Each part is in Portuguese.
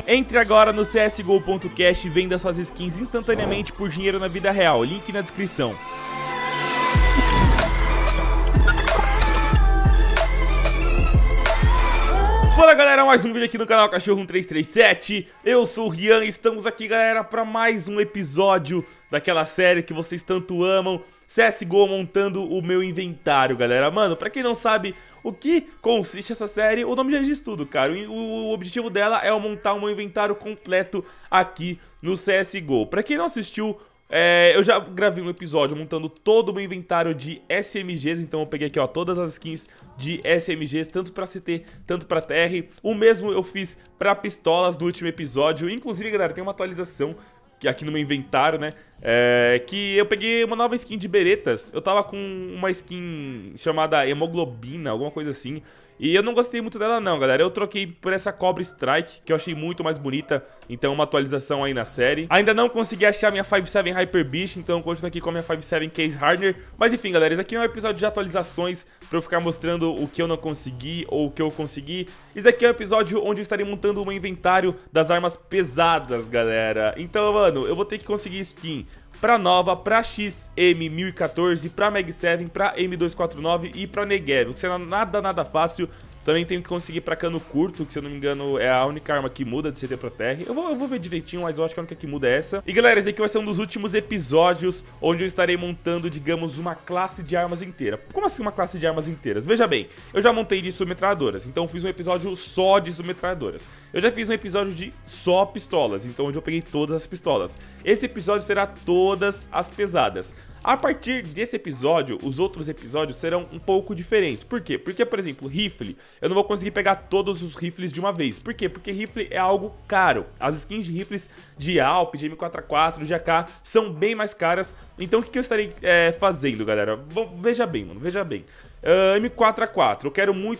Entre agora no CSGO.cash e venda suas skins instantaneamente por dinheiro na vida real, link na descrição. Fala galera, mais um vídeo aqui no canal Cachorro 1337, eu sou o Rian e estamos aqui galera para mais um episódio daquela série que vocês tanto amam, CSGO montando o meu inventário galera. Mano, pra quem não sabe o que consiste essa série, o nome já diz tudo, cara. O objetivo dela é eu montar um inventário completo aqui no CSGO. Pra quem não assistiu, eu já gravei um episódio montando todo o meu inventário de SMGs, então eu peguei aqui ó, todas as skins de SMGs, tanto pra CT, tanto pra TR. O mesmo eu fiz pra pistolas no último episódio, inclusive galera, tem uma atualização aqui no meu inventário, né, que eu peguei uma nova skin de beretas. Eu tava com uma skin chamada Hemoglobina, alguma coisa assim, e eu não gostei muito dela não, galera. Eu troquei por essa Cobra Strike, que eu achei muito mais bonita, então uma atualização aí na série. Ainda não consegui achar minha 5.7 Hyper Beast, então eu continuo aqui com a minha 5.7 Case Hardener. Mas enfim, galera, esse aqui é um episódio de atualizações pra eu ficar mostrando o que eu não consegui ou o que eu consegui. Esse aqui é um episódio onde eu estarei montando um inventário das armas pesadas, galera. Então, mano, eu vou ter que conseguir skin pra nova, pra XM1014, pra Mag 7, pra M249 e pra Negev, o que será nada fácil. Também tenho que conseguir pra cano curto, que se eu não me engano é a única arma que muda de CT pra TR. Eu vou ver direitinho, mas eu acho que a única que muda é essa. E galera, esse aqui vai ser um dos últimos episódios onde eu estarei montando, digamos, uma classe de armas inteira. Como assim uma classe de armas inteiras? Veja bem, eu já montei de submetralhadoras, então eu fiz um episódio só de submetralhadoras. Eu já fiz um episódio de só pistolas, então onde eu peguei todas as pistolas. Esse episódio será todas as pesadas. A partir desse episódio, os outros episódios serão um pouco diferentes. Por quê? Porque, por exemplo, rifle, eu não vou conseguir pegar todos os rifles de uma vez. Por quê? Porque rifle é algo caro. As skins de rifles de Alp, de M4A4, de AK são bem mais caras. Então o que eu estarei fazendo, galera? Bom, veja bem, mano, veja bem. M4A4, eu quero muito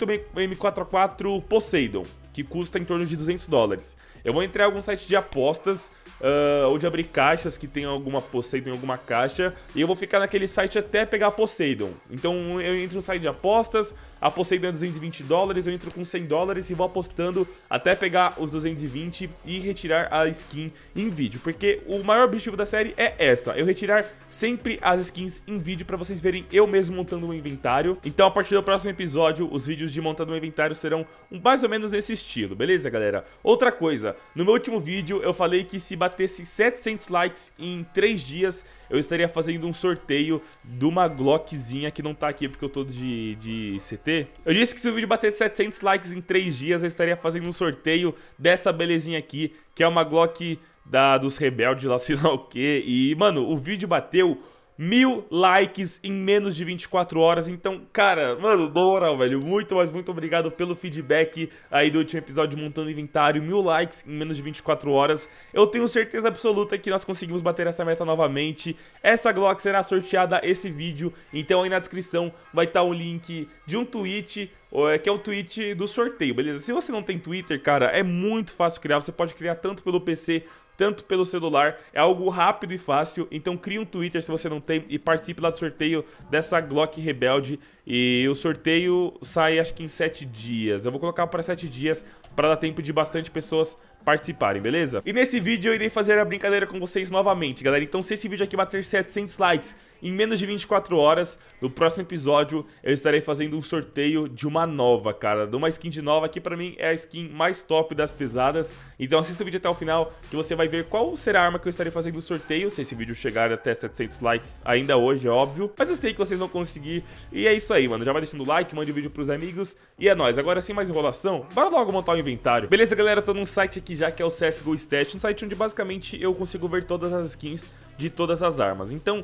M4A4 Poseidon, que custa em torno de $200. Eu vou entrar em algum site de apostas, ou de abrir caixas que tem alguma Poseidon em alguma caixa, e eu vou ficar naquele site até pegar a Poseidon. Então eu entro no site de apostas, a Poseidon é $220, eu entro com $100 e vou apostando até pegar os 220 e retirar a skin em vídeo. Porque o maior objetivo da série é essa, eu retirar sempre as skins em vídeo pra vocês verem eu mesmo montando o inventário. Então a partir do próximo episódio, os vídeos de montando o inventário serão mais ou menos nesse estilo, beleza galera? Outra coisa, no meu último vídeo eu falei que se batesse 700 likes em 3 dias, eu estaria fazendo um sorteio de uma Glockzinha que não tá aqui porque eu tô de CT. Eu disse que se o vídeo batesse 700 likes em 3 dias, eu estaria fazendo um sorteio dessa belezinha aqui, que é uma Glock dos rebeldes lá, sei lá o que. E, mano, o vídeo bateu 1000 likes em menos de 24 horas, então, cara, mano, na moral, velho, muito obrigado pelo feedback aí do último episódio montando inventário, 1000 likes em menos de 24 horas, eu tenho certeza absoluta que nós conseguimos bater essa meta novamente. Essa Glock será sorteada esse vídeo, então aí na descrição vai estar o link de um tweet, que é o tweet do sorteio, beleza? Se você não tem Twitter, cara, é muito fácil criar, você pode criar tanto pelo PC, tanto pelo celular, é algo rápido e fácil. Então crie um Twitter se você não tem e participe lá do sorteio dessa Glock Rebelde. E o sorteio sai acho que em 7 dias, eu vou colocar para 7 dias para dar tempo de bastante pessoas participarem, beleza? E nesse vídeo eu irei fazer a brincadeira com vocês novamente, galera. Então se esse vídeo aqui bater 700 likes em menos de 24 horas, no próximo episódio eu estarei fazendo um sorteio de uma nova, cara, de uma skin de nova, que pra mim é a skin mais top das pesadas. Então assista o vídeo até o final, que você vai ver qual será a arma que eu estarei fazendo o sorteio, se esse vídeo chegar até 700 likes ainda hoje, é óbvio. Mas eu sei que vocês vão conseguir, e é isso aí, mano. Já vai deixando o like, mande o vídeo pros amigos, e é nóis. Agora sem mais enrolação, bora logo montar o inventário. Beleza, galera? Tô num site aqui já que é o CSGO Stat, um site onde basicamente eu consigo ver todas as skins de todas as armas. Então,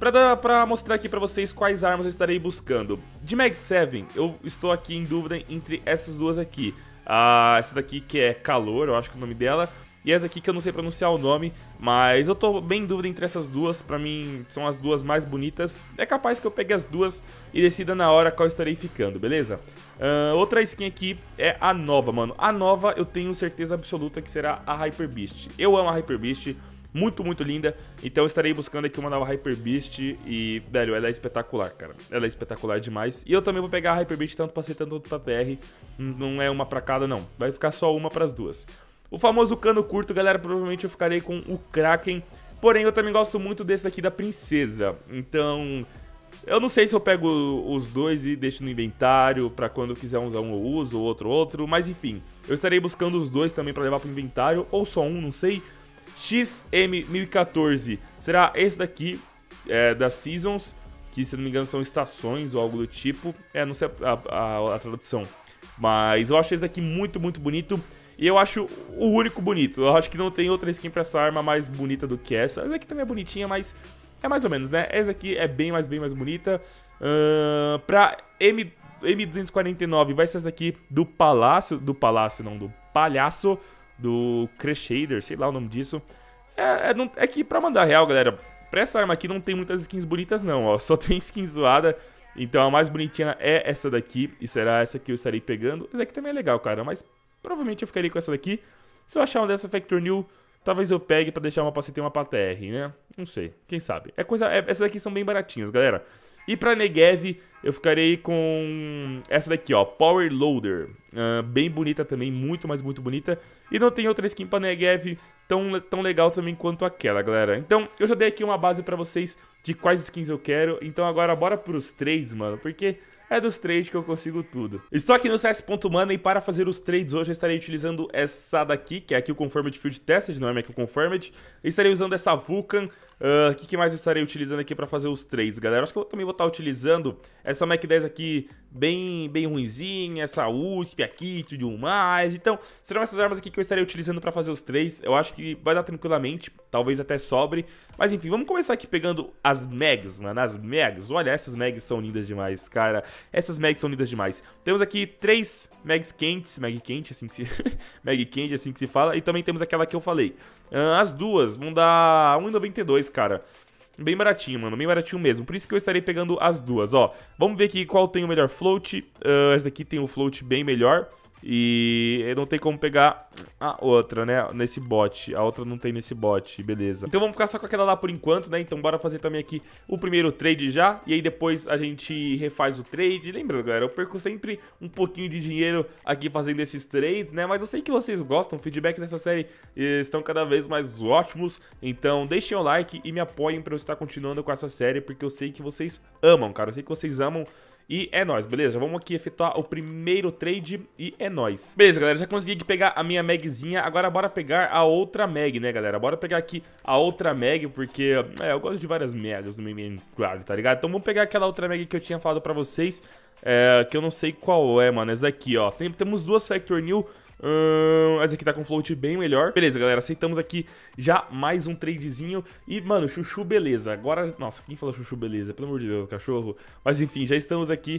pra mostrar aqui pra vocês quais armas eu estarei buscando. De Mag 7, eu estou aqui em dúvida entre essas duas aqui. Essa daqui que é Calor, eu acho que é o nome dela. E essa aqui que eu não sei pronunciar o nome, mas eu tô bem em dúvida entre essas duas. Pra mim são as duas mais bonitas. É capaz que eu pegue as duas e decida na hora qual estarei ficando, beleza? Outra skin aqui é a nova, mano. A nova eu tenho certeza absoluta que será a Hyper Beast. Eu amo a Hyper Beast, muito linda. Então eu estarei buscando aqui uma nova Hyper Beast e, velho, ela é espetacular, cara. Ela é espetacular demais. E eu também vou pegar a Hyper Beast tanto pra ser tanto pra TR. Não é uma pra cada, não. Vai ficar só uma pras duas. O famoso cano curto, galera, provavelmente eu ficarei com o Kraken. Porém, eu também gosto muito desse daqui da Princesa. Então, eu não sei se eu pego os dois e deixo no inventário pra quando eu quiser usar um eu uso, o outro. Mas enfim, eu estarei buscando os dois também pra levar pro inventário, ou só um, não sei. XM1014 será esse daqui, das Seasons, que se não me engano são estações ou algo do tipo. Não sei a tradução. Mas eu acho esse daqui muito, muito bonito. E eu acho o único bonito. Eu acho que não tem outra skin pra essa arma mais bonita do que essa. Essa daqui também é bonitinha, mas é mais ou menos, né? Essa aqui é bem mais bonita. Pra M249 vai ser essa daqui do Palácio. Do Palhaço. Do Creshader, sei lá o nome disso. É que pra mandar real, galera, pra essa arma aqui não tem muitas skins bonitas não, ó. Só tem skin zoada. Então a mais bonitinha é essa daqui. E será essa que eu estarei pegando. Essa aqui também é legal, cara, mas provavelmente eu ficaria com essa daqui. Se eu achar uma dessa Factor New, talvez eu pegue pra deixar uma pra CT e uma pra TR, né? Não sei, quem sabe. Essas daqui são bem baratinhas, galera. E pra Negev, eu ficarei com essa daqui, ó, Power Loader. Bem bonita também, muito bonita. E não tem outra skin pra Negev tão legal também quanto aquela, galera. Então, eu já dei aqui uma base pra vocês de quais skins eu quero. Então agora bora pros trades, mano, porque é dos trades que eu consigo tudo. Estou aqui no CS.Mana e para fazer os trades hoje eu estarei utilizando essa daqui, que é aqui o Confirmed Field Tested, não é aqui o Confirmed. Estarei usando essa Vulcan. O que mais eu estarei utilizando aqui para fazer os trades, galera? Acho que eu também vou estar utilizando essa Mac 10 aqui bem ruinzinha, essa USP aqui e tudo mais. Então, serão essas armas aqui que eu estarei utilizando para fazer os trades. Eu acho que vai dar tranquilamente, talvez até sobre. Mas enfim, vamos começar aqui pegando as Mags, mano, as Mags. Olha, essas Mags são lindas demais, cara. Essas Mags são lindas demais. Temos aqui 3 Mags quentes, Mag quente, assim que se... Mag quente, assim que se fala. E também temos aquela que eu falei. As duas vão dar 1,92, cara. Bem baratinho, mano, bem baratinho mesmo. Por isso que eu estarei pegando as duas, ó. Vamos ver aqui qual tem o melhor float. Essa daqui tem um float bem melhor. E não tem como pegar a outra, né, nesse bot. A outra não tem nesse bot, beleza. Então vamos ficar só com aquela lá por enquanto, né. Então bora fazer também aqui o primeiro trade já. E aí depois a gente refaz o trade. Lembrando, galera, eu perco sempre um pouquinho de dinheiro aqui fazendo esses trades, né. Mas eu sei que vocês gostam, o feedback dessa série estão cada vez mais ótimos. Então deixem o like e me apoiem pra eu estar continuando com essa série, porque eu sei que vocês amam, cara. Eu sei que vocês amam. E é nóis, beleza? Vamos aqui efetuar o primeiro trade e é nóis. Beleza, galera, já consegui aqui pegar a minha magzinha. Agora bora pegar a outra mag, né, galera? Bora pegar aqui a outra mag, porque eu gosto de várias mags no meu inventário, tá ligado? Então vamos pegar aquela outra mag que eu tinha falado pra vocês, que eu não sei qual é, mano. Essa daqui, ó. Temos duas Factor New. Essa aqui tá com float bem melhor. Beleza, galera, aceitamos aqui já mais um tradezinho. E, mano, chuchu beleza. Agora, nossa, quem fala chuchu beleza? Pelo amor de Deus, cachorro. Mas enfim, já estamos aqui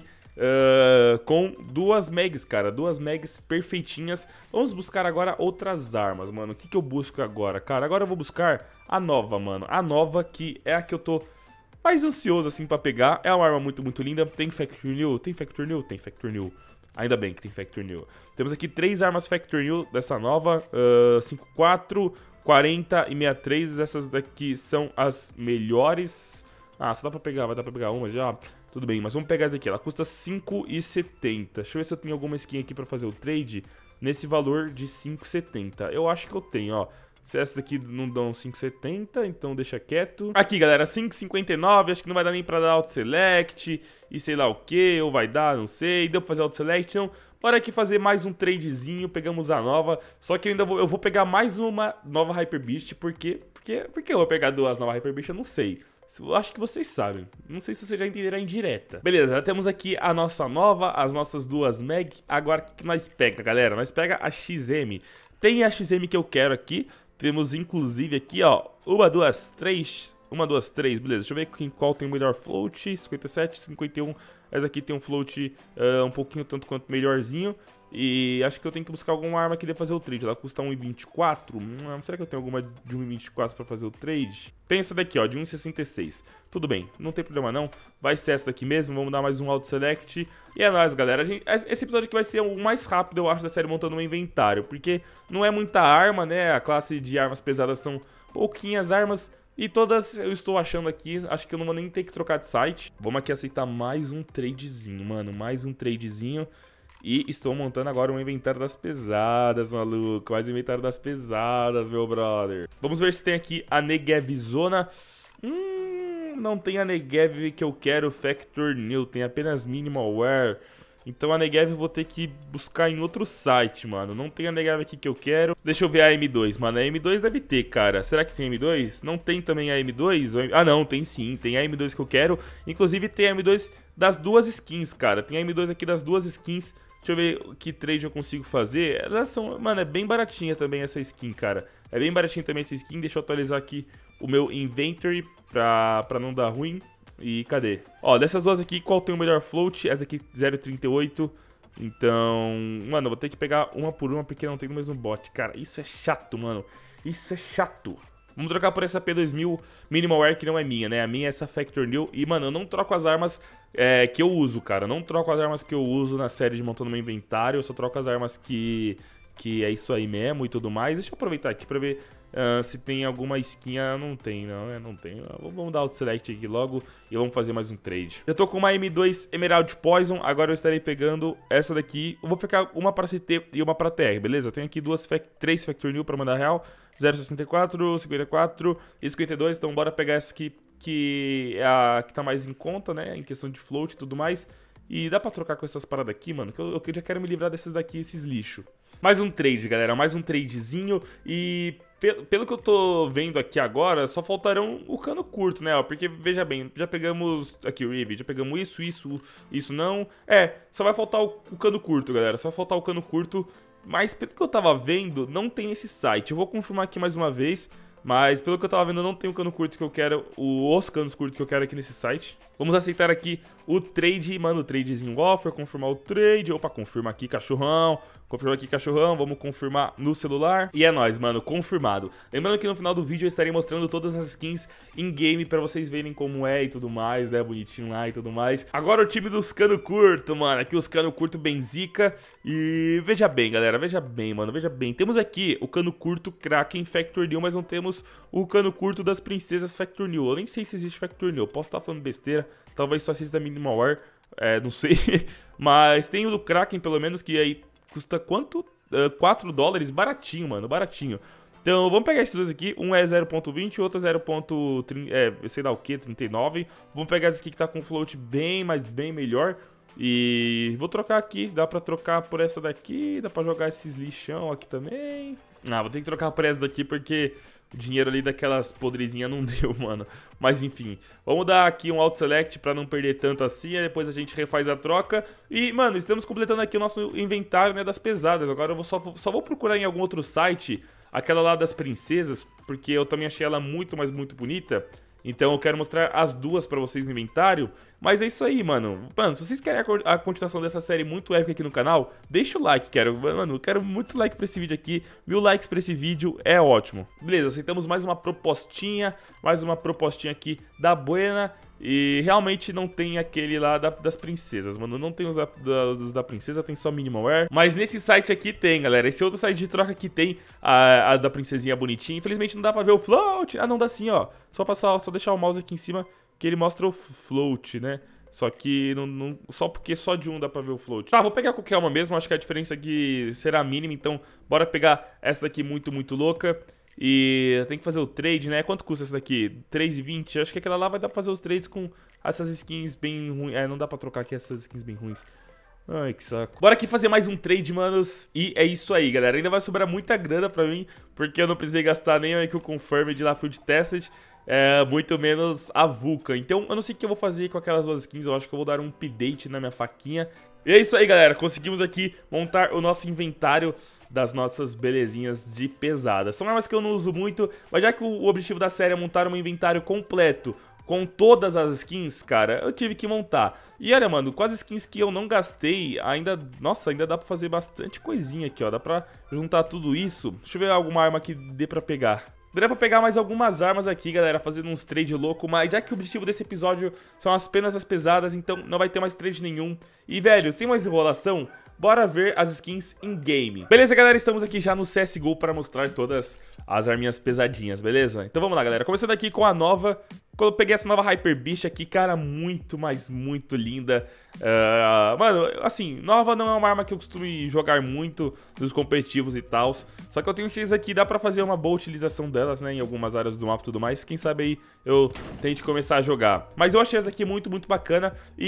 com duas mags, cara. Duas mags perfeitinhas. Vamos buscar agora outras armas, mano. O que eu busco agora? Cara, agora eu vou buscar a nova, mano. A nova, que é a que eu tô mais ansioso, assim, pra pegar. É uma arma muito linda. Tem Factor New? Tem Factor New? Tem Factor New. Ainda bem que tem Factor New. Temos aqui 3 armas Factor New dessa nova, 54, 40 e 63. Essas daqui são as melhores. Só dá pra pegar, vai dar pra pegar uma já. Tudo bem, mas vamos pegar essa daqui. Ela custa 5,70. Deixa eu ver se eu tenho alguma skin aqui pra fazer o trade nesse valor de 5,70. Eu acho que eu tenho, ó. Se essa daqui não dão 5,70, então deixa quieto. Aqui, galera, 5,59, acho que não vai dar nem pra dar auto-select e sei lá o que, ou vai dar, não sei. Deu pra fazer auto-select, então bora aqui fazer mais um tradezinho, pegamos a nova. Só que eu vou pegar mais uma nova Hyper Beast, porque eu vou pegar duas novas Hyper Beast, eu não sei. Eu acho que vocês sabem. Não sei se vocês já entenderam a indireta. Beleza, já temos aqui a nossa nova, as nossas duas Mag. Agora, o que nós pega, galera? Nós pega a XM. Tem a XM que eu quero aqui. Temos inclusive aqui, ó, 1, 2, 3, beleza, deixa eu ver qual tem o melhor float, 57, 51, essa aqui tem um float um pouquinho tanto quanto melhorzinho, e acho que eu tenho que buscar alguma arma que dê fazer o trade, ela custa 1,24, será que eu tenho alguma de 1,24 pra fazer o trade? Tem essa daqui, ó, de 1,66, tudo bem, não tem problema não, vai ser essa daqui mesmo, vamos dar mais um auto select, e é nóis, galera. Esse episódio aqui vai ser o mais rápido, eu acho, da série montando um inventário, porque não é muita arma, né? A classe de armas pesadas são pouquinhas armas, e todas eu estou achando aqui, acho que eu não vou nem ter que trocar de site. Vamos aqui aceitar mais um tradezinho, mano, mais um tradezinho. E estou montando agora um inventário das pesadas, maluco. Mais um inventário das pesadas, meu brother. Vamos ver se tem aqui a Negev Zona. Não tem a Negev que eu quero, Factor New. Tem apenas Minimal Wear. Então a Negev eu vou ter que buscar em outro site, mano. Não tem a Negev aqui que eu quero. Deixa eu ver a M2, mano. A M2 deve ter, cara. Será que tem M2? Não tem também a M2? Ah, não, tem sim. Tem a M2 que eu quero. Inclusive tem a M2 das duas skins, cara. Tem a M2 aqui das duas skins. Deixa eu ver que trade eu consigo fazer. Elas são... Mano, é bem baratinha também essa skin, cara. É bem baratinha também essa skin. Deixa eu atualizar aqui o meu inventory pra não dar ruim. E cadê? Ó, dessas duas aqui, qual tem o melhor float? Essa daqui, 0,38. Então, mano, eu vou ter que pegar uma por uma porque não tem no mesmo bot. Cara, isso é chato, mano. Isso é chato. Vamos trocar por essa P2000 Minimal Wear, que não é minha, né? A minha é essa Factor New. E, mano, eu não troco as armas que eu uso, cara. Eu não troco as armas que eu uso na série de montando meu inventário. Eu só troco as armas que é isso aí mesmo e tudo mais. Deixa eu aproveitar aqui pra ver se tem alguma skin. Não tem, não, né? Não tem. Vamos dar auto select aqui logo e vamos fazer mais um trade. Eu tô com uma M2 Emerald Poison. Agora eu estarei pegando essa daqui. Eu vou pegar uma pra CT e uma pra TR, beleza? Eu tenho aqui três Factor New pra mandar real. 0,64, 54 e 52. Então bora pegar essa aqui que é a que tá mais em conta, né? Em questão de float e tudo mais. E dá pra trocar com essas paradas aqui, mano, que eu já quero me livrar desses daqui, esses lixo. Mais um trade, galera, mais um tradezinho. E pelo que eu tô vendo aqui agora, só faltarão o cano curto, né? Ó, porque, veja bem, já pegamos aqui o Rivet, já pegamos isso não. Só vai faltar o cano curto, galera, só vai faltar o cano curto. Mas pelo que eu tava vendo, não tem esse site. Eu vou confirmar aqui mais uma vez. Mas pelo que eu tava vendo, não tem o cano curto que eu quero, os canos curtos que eu quero aqui nesse site. Vamos aceitar aqui o trade, mano, o tradezinho offer, confirmar o trade. Opa, confirma aqui, cachorrão. Confirma aqui, cachorrão. Vamos confirmar no celular. E é nóis, mano, confirmado. Lembrando que no final do vídeo eu estarei mostrando todas as skins in-game pra vocês verem como é e tudo mais, né, bonitinho lá e tudo mais. Agora o time dos cano curto, mano, aqui os cano curto bem zica. E veja bem, galera, veja bem, mano, veja bem. Temos aqui o cano curto Kraken Factor New, mas não temos o cano curto das princesas Factor New. Eu nem sei se existe Factor New, posso estar falando besteira, talvez só exista Minimal Wear, não sei. Mas tem o do Kraken, pelo menos, que aí custa quanto? 4 dólares, baratinho, mano, baratinho. Então vamos pegar esses dois aqui, um é 0.20 e o outro é 0.30, sei lá o que, 39. Vamos pegar esse aqui que tá com float bem, mas bem melhor. E vou trocar aqui, dá pra trocar por essa daqui, dá pra jogar esses lixão aqui também. Vou ter que trocar por essa daqui porque o dinheiro ali daquelas podrezinhas não deu, mano. Mas enfim, vamos dar aqui um auto select pra não perder tanto assim, depois a gente refaz a troca. E, mano, estamos completando aqui o nosso inventário, né, das pesadas. Agora eu só vou procurar em algum outro site aquela lá das princesas, porque eu também achei ela muito bonita. Então eu quero mostrar as duas pra vocês no inventário. Mas é isso aí, mano. Mano, se vocês querem a continuação dessa série muito épica aqui no canal, deixa o like, mano, eu quero muito like pra esse vídeo aqui. 1000 likes pra esse vídeo é ótimo. Beleza, aceitamos mais uma propostinha aqui da Buena. E realmente não tem aquele lá das princesas, mano. Não tem os da princesa, tem só Minimal Wear. Mas nesse site aqui tem, galera. Esse outro site de troca aqui tem a da princesinha bonitinha. Infelizmente não dá pra ver o float. Não dá sim, ó. Só deixar o mouse aqui em cima que ele mostra o float, né? Só que só porque só de um dá pra ver o float. Tá, vou pegar qualquer uma mesmo. Acho que a diferença aqui será mínima. Então bora pegar essa daqui muito louca. E tem que fazer o trade, né? Quanto custa essa daqui? 3,20? Acho que aquela lá vai dar pra fazer os trades com essas skins bem ruins. Não dá pra trocar aqui essas skins bem ruins. Ai, que saco. Bora aqui fazer mais um trade, manos. E é isso aí, galera. Ainda vai sobrar muita grana pra mim, porque eu não precisei gastar nem aqui o Confirmed lá Field Tested. Muito menos a Vulcan. Então eu não sei o que eu vou fazer com aquelas duas skins. Eu acho que eu vou dar um update na minha faquinha. E é isso aí, galera. Conseguimos aqui montar o nosso inventário das nossas belezinhas de pesada. São armas que eu não uso muito, mas já que o objetivo da série é montar um inventário completo com todas as skins, cara, eu tive que montar. E olha, mano, com as skins que eu não gastei, nossa, ainda dá pra fazer bastante coisinha aqui, ó. Dá pra juntar tudo isso. Deixa eu ver alguma arma que dê pra pegar. Daria pra pegar mais algumas armas aqui, galera, fazendo uns trade louco, mas já que o objetivo desse episódio são apenas as pesadas, então não vai ter mais trade nenhum. E, velho, sem mais enrolação, bora ver as skins in-game. Beleza, galera, estamos aqui já no CSGO para mostrar todas as arminhas pesadinhas, beleza? Então vamos lá, galera, começando aqui com a nova, quando eu peguei essa nova Hyper Beast aqui, cara, muito, mas muito linda. Mano, assim, nova não é uma arma que eu costumo jogar muito nos competitivos e tal. Só que eu tenho X aqui, dá pra fazer uma boa utilização delas, né, em algumas áreas do mapa e tudo mais. Quem sabe aí eu tente começar a jogar. Mas eu achei essa daqui muito, muito bacana.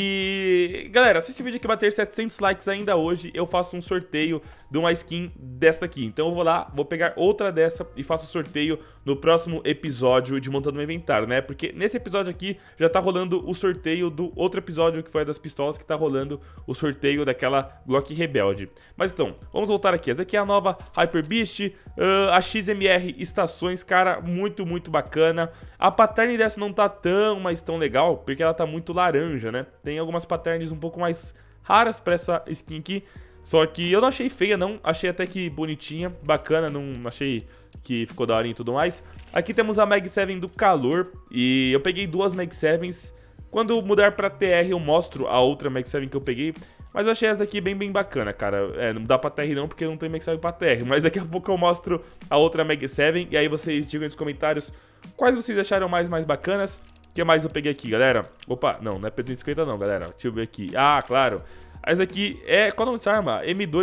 E, galera, se esse vídeo aqui bater 700 likes ainda hoje, eu faço um sorteio de uma skin desta aqui. Então eu vou lá, vou pegar outra dessa e faço o sorteio no próximo episódio de Montando meu Inventário, né? Porque nesse episódio aqui já tá rolando o sorteio do outro episódio que foi a das pistolas, que tá rolando o sorteio daquela Glock Rebelde. Mas então, vamos voltar aqui. Essa daqui é a nova Hyper Beast, a XMR Estações, cara, muito, muito bacana. A pattern dessa não tá tão, mas tão legal, porque ela tá muito laranja, né? Tem algumas patterns um pouco mais raras pra essa skin aqui. Só que eu não achei feia, não. Achei até que bonitinha, bacana. Não achei que ficou daorinha e tudo mais. Aqui temos a Mag 7 do calor. E eu peguei duas Mag 7s. Quando mudar pra TR eu mostro a outra Mag 7 que eu peguei. Mas eu achei essa daqui bem, bem bacana, cara. Não dá pra TR não, porque não tem Mag 7 pra TR. Mas daqui a pouco eu mostro a outra Mag 7. E aí vocês digam nos comentários quais vocês acharam mais bacanas. O que mais eu peguei aqui, galera? Opa, não é P250 não, galera. Deixa eu ver aqui. Ah, claro. Essa aqui é... Qual é o nome dessa arma?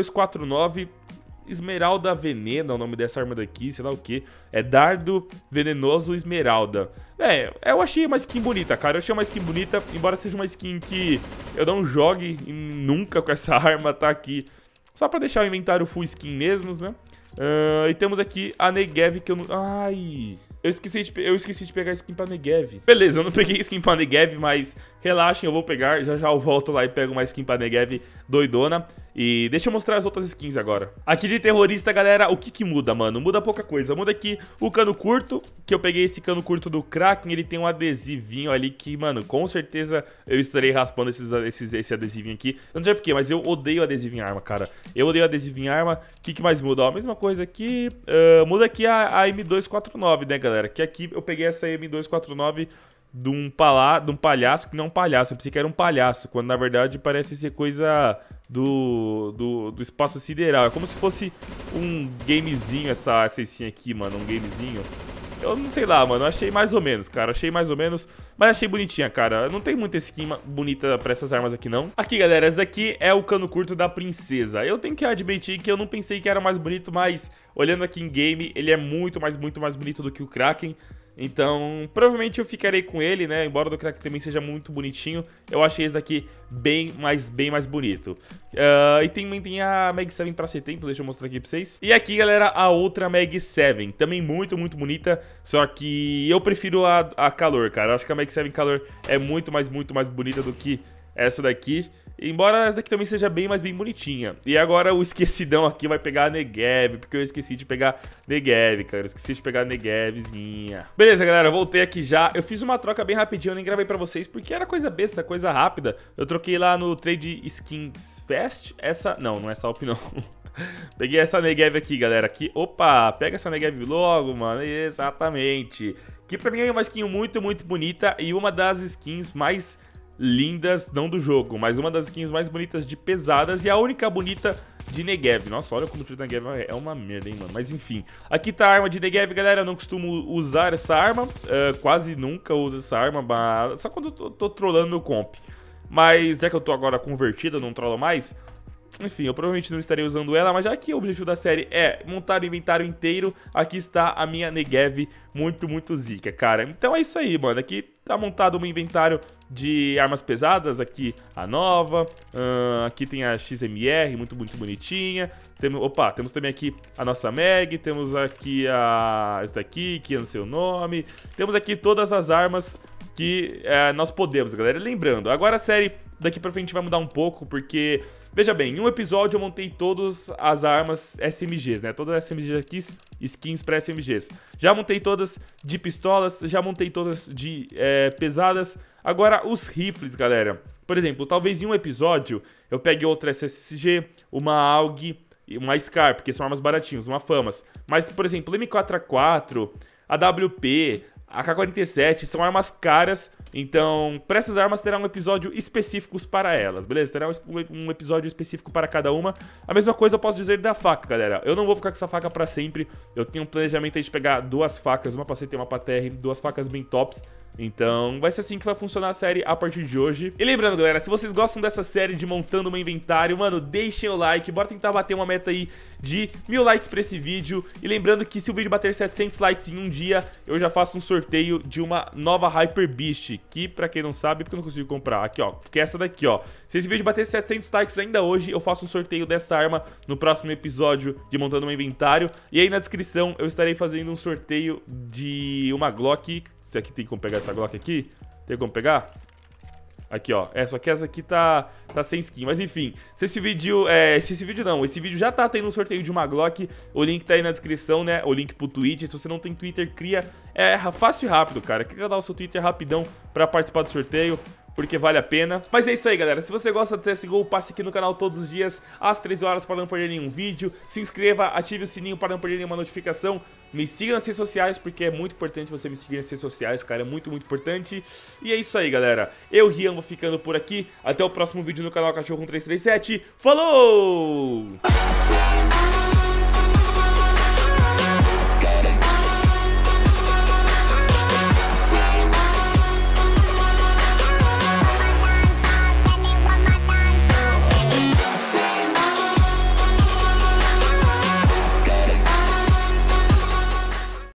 M249 Esmeralda Veneno é o nome dessa arma daqui, sei lá o que. É Dardo Venenoso Esmeralda. Eu achei uma skin bonita, cara. Eu achei uma skin bonita, embora seja uma skin que eu não jogue nunca com essa arma, tá aqui. Só pra deixar o inventário full skin mesmo, né? E temos aqui a Negev que eu não... Ai... Eu esqueci de pegar skin pra Negev. Beleza, eu não peguei skin pra Negev, mas relaxem, eu vou pegar. Já eu volto lá e pego uma skin pra Negev doidona. E deixa eu mostrar as outras skins agora. Aqui de terrorista, galera, o que muda, mano? Muda pouca coisa. Muda aqui o cano curto, que eu peguei esse cano curto do Kraken. Ele tem um adesivinho ali que, mano, com certeza eu estarei raspando esse adesivinho aqui. Eu não sei porquê, mas eu odeio adesivo em arma, cara. Eu odeio adesivo em arma. O que mais muda? Ó, a mesma coisa aqui. Muda aqui a M249, né, galera? Que aqui eu peguei essa M249 de um palhaço, que não é um palhaço. Eu pensei que era um palhaço, quando na verdade parece ser coisa do espaço sideral. É como se fosse um gamezinho essa skin aqui, mano, um gamezinho. Eu não sei lá, mano, eu achei mais ou menos, cara, achei mais ou menos, mas achei bonitinha, cara. Não tem muita skin bonita pra essas armas aqui, não. Aqui, galera, esse daqui é o cano curto da princesa. Eu tenho que admitir que eu não pensei que era mais bonito, mas olhando aqui em game, ele é muito mais bonito do que o Kraken. Então, provavelmente eu ficarei com ele, né? Embora o do Kraken também seja muito bonitinho, eu achei esse daqui bem mais bonito. E também tem a Mag 7 pra 70, deixa eu mostrar aqui pra vocês. E aqui, galera, a outra Mag 7, também muito bonita, só que eu prefiro a calor, cara. Eu acho que a Mag 7 calor é muito mais bonita do que essa daqui. Embora essa daqui também seja bem bonitinha. E agora o esquecidão aqui vai pegar a Negev, porque eu esqueci de pegar Negev, cara. Eu esqueci de pegar a Negevzinha. Beleza, galera, voltei aqui já. Eu fiz uma troca bem rapidinho, eu nem gravei pra vocês, porque era coisa besta, coisa rápida. Eu troquei lá no Trade Skins Fest. Essa... Não é Salp, não. Peguei essa Negev aqui, galera. Aqui, opa, pega essa Negev logo, mano. Exatamente. Que pra mim é uma skin muito bonita e uma das skins mais lindas, não do jogo, mas uma das skins mais bonitas de pesadas e a única bonita de Negev. Nossa, olha como o tiro da Negev é uma merda, hein, mano. Mas enfim, aqui tá a arma de Negev, galera. Eu não costumo usar essa arma, quase nunca uso essa arma, só quando eu tô trollando no comp. Mas já que eu tô agora convertido, eu não trollo mais. Enfim, eu provavelmente não estarei usando ela, mas já que o objetivo da série é montar o inventário inteiro, aqui está a minha Negev muito zica, cara. Então é isso aí, mano. Aqui tá montado um inventário de armas pesadas, aqui a nova, aqui tem a XMR, muito bonitinha. Temos também aqui a nossa Mag, temos aqui essa daqui, que eu não sei o nome. Temos aqui todas as armas que nós podemos, galera. Lembrando, agora a série daqui pra frente vai mudar um pouco, porque... Veja bem, em um episódio eu montei todas as armas SMGs, né? Todas as SMGs aqui, skins para SMGs. Já montei todas de pistolas, já montei todas de pesadas. Agora, os rifles, galera. Por exemplo, talvez em um episódio eu pegue outra SSG, uma AUG e uma SCAR, porque são armas baratinhas, uma FAMAS. Mas, por exemplo, M4A4, a WP... A K-47 são armas caras, então para essas armas terá um episódio específico para elas, beleza? Terá um episódio específico para cada uma. A mesma coisa eu posso dizer da faca, galera. Eu não vou ficar com essa faca para sempre. Eu tenho um planejamento aí de pegar duas facas, uma pra CT e uma pra TR, duas facas bem tops. Então vai ser assim que vai funcionar a série a partir de hoje. E lembrando, galera, se vocês gostam dessa série de montando um inventário, mano, deixem o like, bora tentar bater uma meta aí de 1000 likes pra esse vídeo. E lembrando que se o vídeo bater 700 likes em um dia, eu já faço um sorteio de uma nova Hyper Beast, que pra quem não sabe, porque eu não consigo comprar, aqui ó, que é essa daqui ó. Se esse vídeo bater 700 likes ainda hoje, eu faço um sorteio dessa arma no próximo episódio de montando um inventário. E aí na descrição eu estarei fazendo um sorteio de uma Glock. Esse aqui tem como pegar essa Glock aqui? Tem como pegar? Aqui, ó. Só que essa aqui tá sem skin. Mas enfim, se esse vídeo... esse vídeo já tá tendo um sorteio de uma Glock. O link tá aí na descrição, né? O link pro Twitch. Se você não tem Twitter, cria. É fácil e rápido, cara. Quer dar o seu Twitter rapidão pra participar do sorteio, porque vale a pena. Mas é isso aí, galera. Se você gosta do CSGO, passe aqui no canal todos os dias às 13 horas para não perder nenhum vídeo. Se inscreva, ative o sininho para não perder nenhuma notificação. Me siga nas redes sociais, porque é muito importante você me seguir nas redes sociais, cara. É muito, muito importante. E é isso aí, galera. Eu, Rian, vou ficando por aqui. Até o próximo vídeo no canal Cachorro 1337. Falou!